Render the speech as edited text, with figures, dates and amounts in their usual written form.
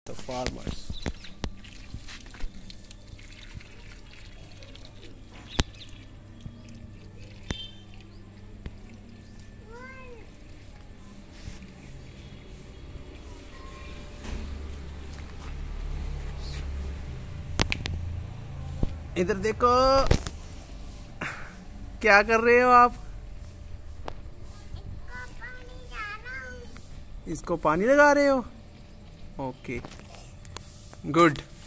The farmers. इधर देखो, क्या कर रहे हो आप? इसको पानी लगा रहे हो? Okay, good.